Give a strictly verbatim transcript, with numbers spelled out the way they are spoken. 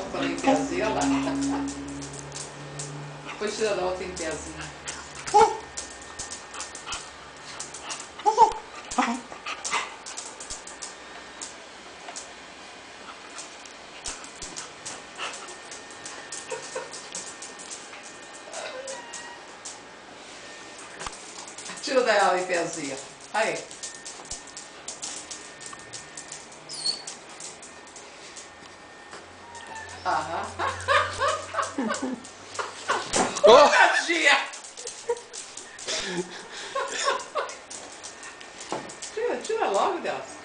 falei em pezinho, olha lá. Depois tira da outra em pezinho. Tira dela em pezinho. Aí. Aham. Oh! Tadinha! Tira, tira logo dela.